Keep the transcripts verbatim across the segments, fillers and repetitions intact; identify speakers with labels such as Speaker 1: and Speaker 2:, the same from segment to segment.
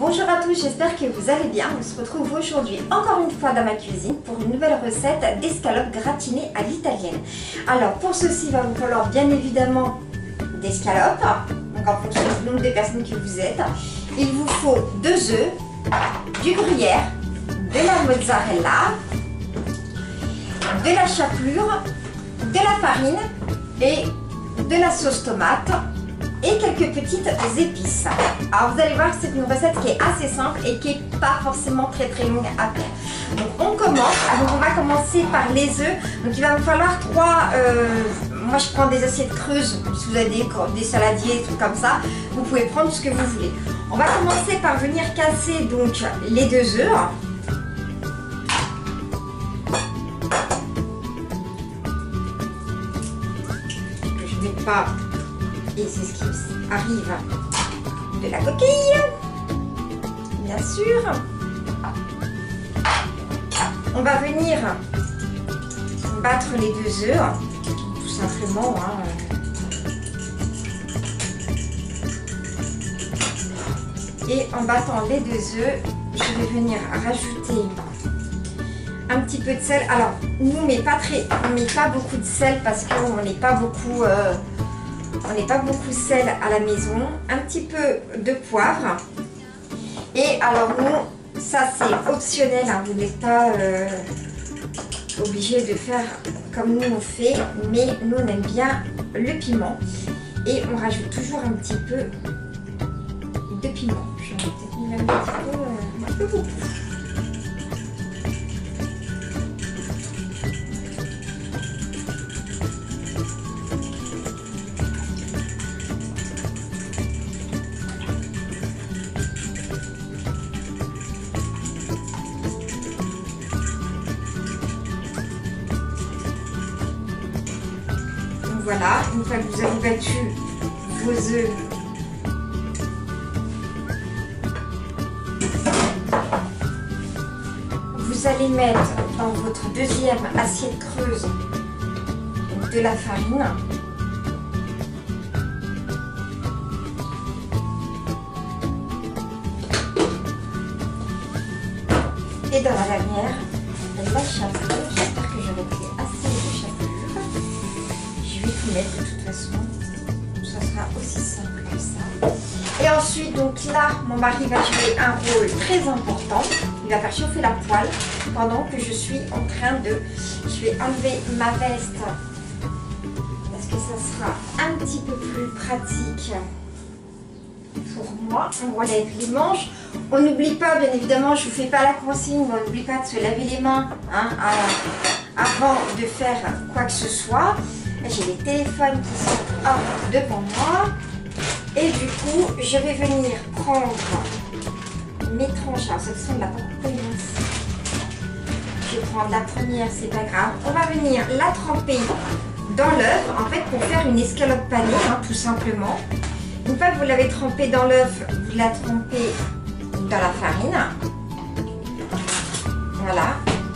Speaker 1: Bonjour à tous, j'espère que vous allez bien. On se retrouve aujourd'hui encore une fois dans ma cuisine pour une nouvelle recette d'escalopes gratinées à l'italienne. Alors pour ceci, il va vous falloir bien évidemment des escalopes, donc en fonction du nombre de personnes que vous êtes. Il vous faut deux œufs, du gruyère, de la mozzarella, de la chapelure, de la farine et de la sauce tomate et quelques petites épices. Alors vous allez voir que c'est une recette qui est assez simple et qui n'est pas forcément très très longue à faire. Donc on commence, donc on va commencer par les œufs. Donc il va vous falloir trois, euh, moi je prends des assiettes creuses, si vous avez des, des saladiers, des trucs comme ça, vous pouvez prendre ce que vous voulez. On va commencer par venir casser donc les deux œufs. Je ne mets pas. Et c'est ce qui arrive de la coquille, bien sûr. On va venir battre les deux œufs, tout simplement. Hein. Et en battant les deux œufs, je vais venir rajouter un petit peu de sel. Alors, nous, on met pas très, on met pas beaucoup de sel parce qu'on n'est pas beaucoup... Euh, On n'est pas beaucoup sel à la maison, un petit peu de poivre. Et alors nous, ça c'est optionnel, hein, vous n'êtes pas euh, obligé de faire comme nous on fait, mais nous on aime bien le piment. Et on rajoute toujours un petit peu de piment. J'en ai peut-être mis même un petit peu, euh, un peu beaucoup. Voilà, une fois que vous avez battu vos œufs, vous allez mettre dans votre deuxième assiette creuse de la farine. Et dans la dernière, la chapelure. J'espère que j'aurai pris assez de chapelure. Je vais tout mettre de toute façon, ça sera aussi simple que ça. Et ensuite, donc là, mon mari va jouer un rôle très important. Il va faire chauffer la poêle pendant que je suis en train de... Je vais enlever ma veste parce que ça sera un petit peu plus pratique pour moi. On relève les manches. On n'oublie pas, bien évidemment, je ne vous fais pas la consigne, mais on n'oublie pas de se laver les mains hein, à, avant de faire quoi que ce soit. J'ai les téléphones qui sont hop, devant moi. Et du coup, je vais venir prendre mes tranches. Alors, ce sont de la pamplemousse. Je vais prendre la première, c'est pas grave. On va venir la tremper dans l'œuf, en fait, pour faire une escalope panée, hein, tout simplement. Une fois que vous l'avez trempée dans l'œuf, vous la trempez dans la farine. Voilà.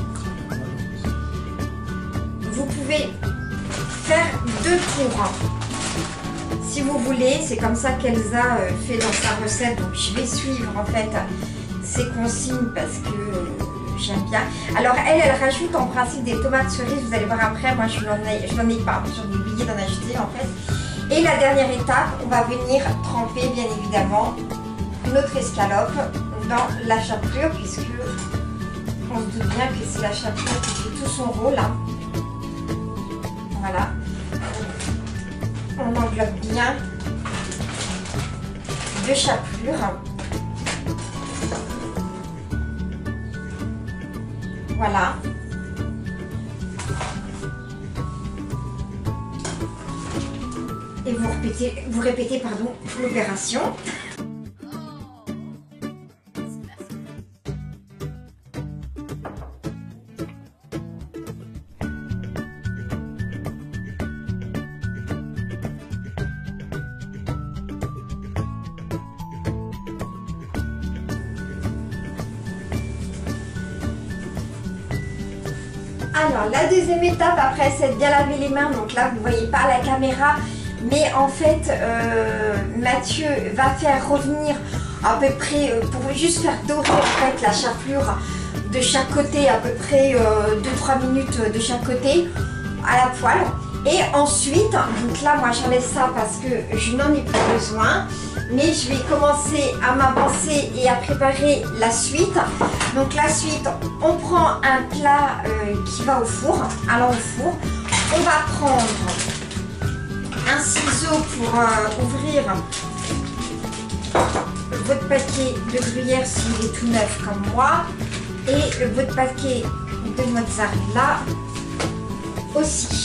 Speaker 1: Vous pouvez faire deux tours si vous voulez, c'est comme ça qu'Elsa fait dans sa recette, donc je vais suivre en fait ses consignes parce que euh, j'aime bien. Alors elle, elle rajoute en principe des tomates cerises, vous allez voir après, moi je n'en ai, je n'en ai pas, j'ai oublié d'en acheter en fait. Et la dernière étape, on va venir tremper bien évidemment notre escalope dans la chapelure puisque on se doute bien que c'est la chapelure qui fait tout son rôle. Hein. Voilà, on englobe bien de chapelure. Voilà. Et vous répétez, vous répétez pardon, l'opération. Alors la deuxième étape après c'est de bien laver les mains, donc là vous ne voyez pas la caméra, mais en fait euh, Mathieu va faire revenir à peu près, pour juste faire dorer en fait la chapelure de chaque côté, à peu près euh, deux trois minutes de chaque côté à la poêle. Et ensuite, donc là moi j'enlève ça parce que je n'en ai plus besoin, mais je vais commencer à m'avancer et à préparer la suite. Donc la suite, on prend un plat euh, qui va au four, allant au four. On va prendre un ciseau pour euh, ouvrir votre paquet de gruyère s'il est tout neuf comme moi, et votre paquet de mozzarella aussi.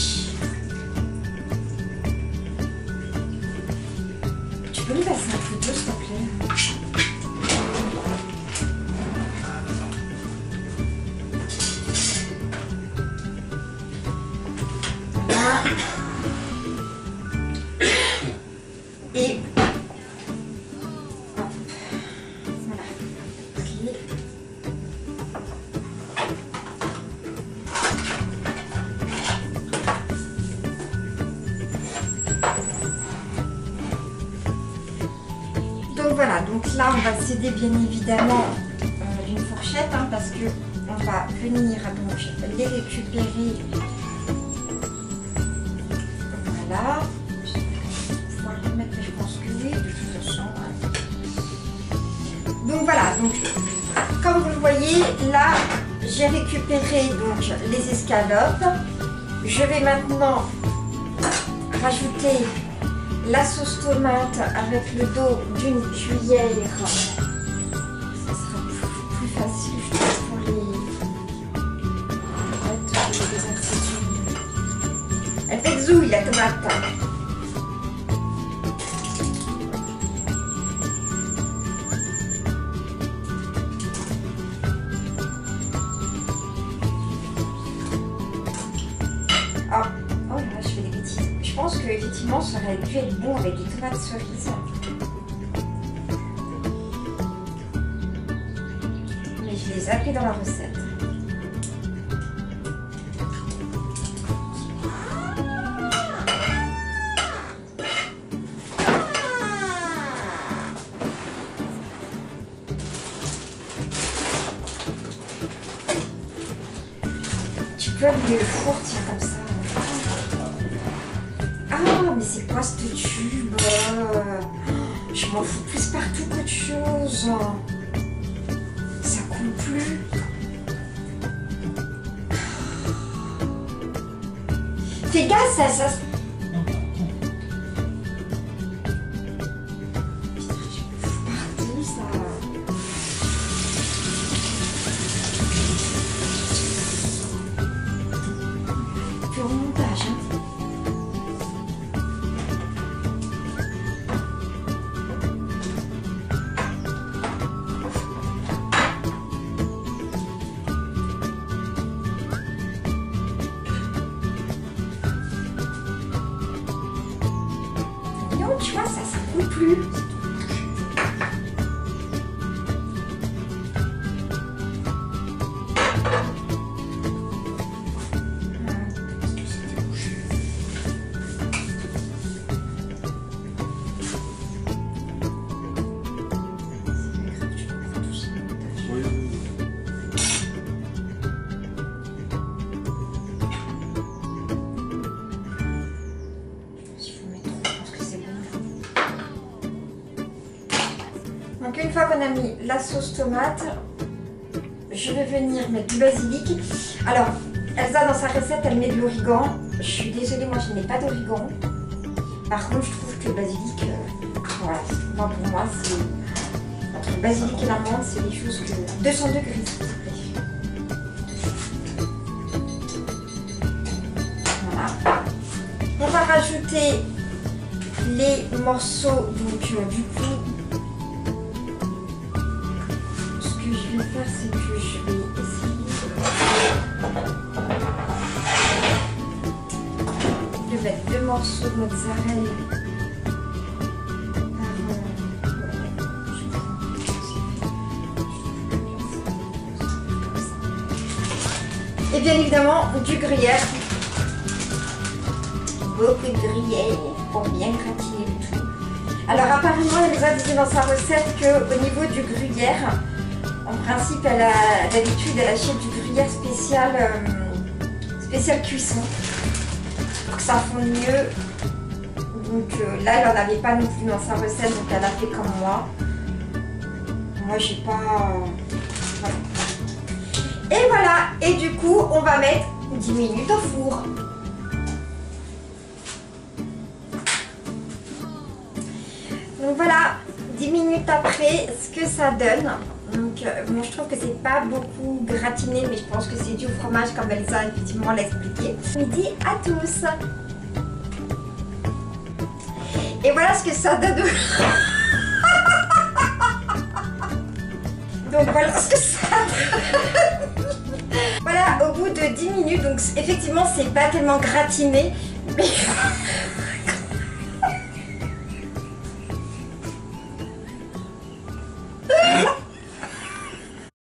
Speaker 1: Tu peux me passer un photo s'il te plaît? Voilà. Et hop. Voilà. Okay. Donc voilà, donc là on va s'aider bien évidemment euh, d'une fourchette hein, parce que on va venir donc les récupérer. Voilà. Je vais pouvoir les mettre, mais je pense que oui, de toute façon. Ouais. Donc voilà, donc comme vous le voyez, là j'ai récupéré donc les escalopes. Je vais maintenant rajouter la sauce tomate avec le dos d'une cuillère. Ça sera plus facile, je trouve, pour les... Elle fait zouille la tomate. Ah, oh là, je fais des bêtises. Je pense que effectivement ça aurait dû être bon avec des tomates cerises. Mais je les ai zappées dans la recette. Tu peux allumer le four, tiens, comme ça. Ah, mais c'est quoi ce tube? Je m'en fous plus partout qu'autre chose. Ça coule plus. Fais gaffe, ça... ça... Putain, je me fous partout, ça... Pur montage, hein. Tu vois, ça, ça coule plus. Donc une fois qu'on a mis la sauce tomate, je vais venir mettre du basilic. Alors, Elsa dans sa recette, elle met de l'origan. Je suis désolée, moi je n'ai pas d'origan. Par contre, je trouve que le basilic, euh, voilà, moi, pour moi, c'est entre le basilic et l'amande, c'est des choses que... deux cents degrés, s'il vous plaît. Voilà. On va rajouter les morceaux donc, euh, du coup. Je vais faire, c'est que je vais essayer de mettre deux morceaux de mozzarella par, euh, et bien évidemment du gruyère, beaucoup de gruyère pour bien gratiner le tout. Alors apparemment, elle nous a dit dans sa recette qu'au niveau du gruyère, en principe, elle a d'habitude, elle achète du gruyère spécial, euh, spécial cuisson, pour que ça fonde mieux. Donc euh, là, elle n'en avait pas non plus dans sa recette, donc elle a fait comme moi. Moi, j'ai pas... Voilà. Et voilà, et du coup, on va mettre dix minutes au four. Donc voilà, dix minutes après, ce que ça donne. Donc euh, bon, je trouve que c'est pas beaucoup gratiné, mais je pense que c'est dû au fromage comme Elsa effectivement l'a expliqué. Midi à tous. Et voilà ce que ça donne. Donc voilà ce que ça donne. Voilà, au bout de dix minutes, donc effectivement c'est pas tellement gratiné, mais